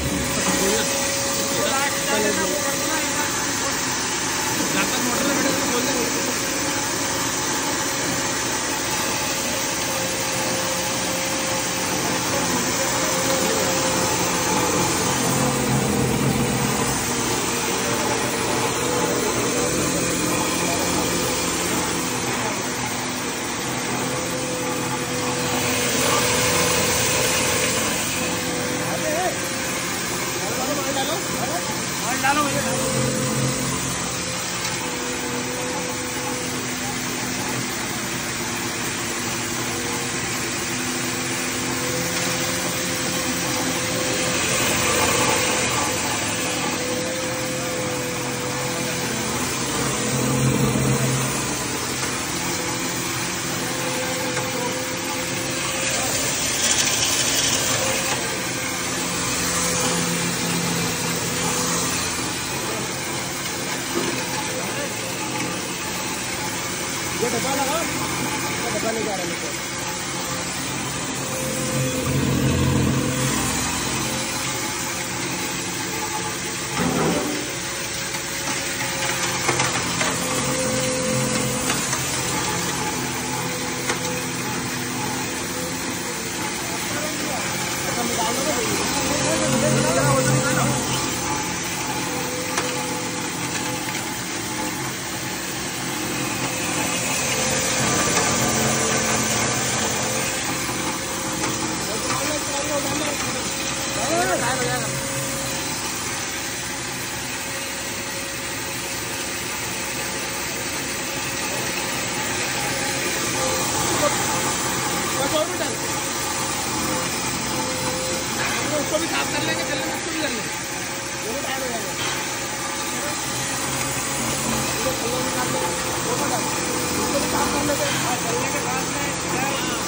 डालो भैया ये डब्बा लगा, डब्बा ले जा रहा है। उसको भी साफ कर लेंगे, चलने में उसको भी कर लेंगे, वो भी टाइम हो जाएगा। उसको भी साफ कर लेते हैं, चलने के बाद में